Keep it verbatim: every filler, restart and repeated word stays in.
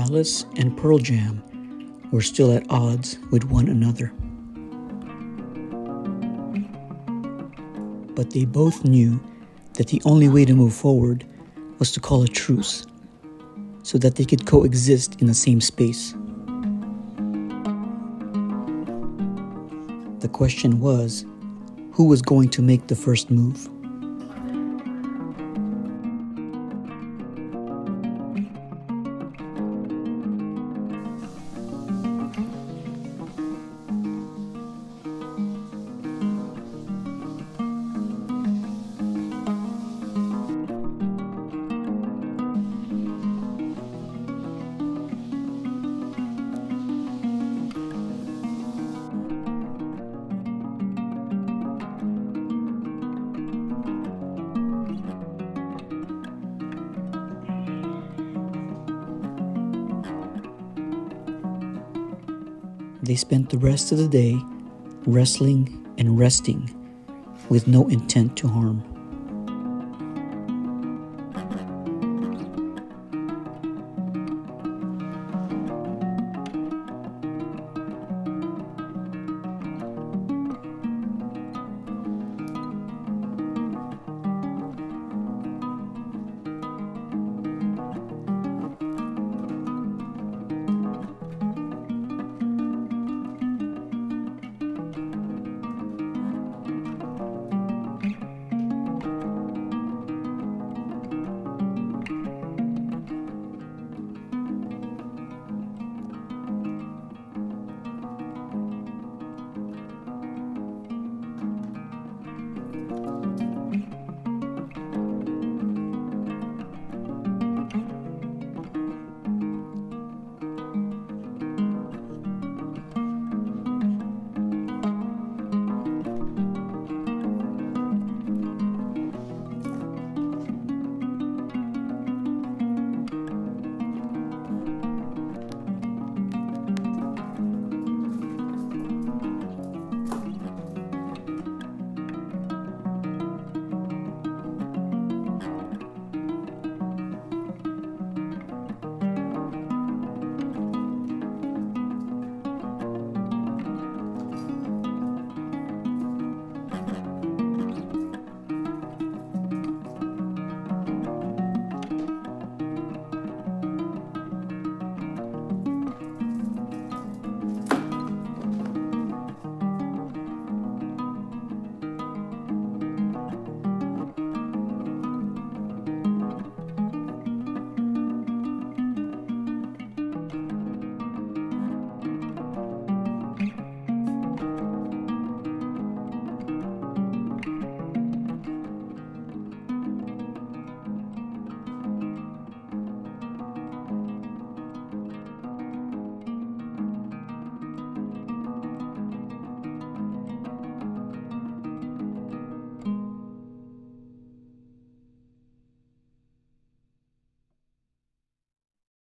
Alice and Pearl Jam were still at odds with one another. But they both knew that the only way to move forward was to call a truce, so that they could coexist in the same space. The question was, who was going to make the first move? They spent the rest of the day wrestling and resting with no intent to harm.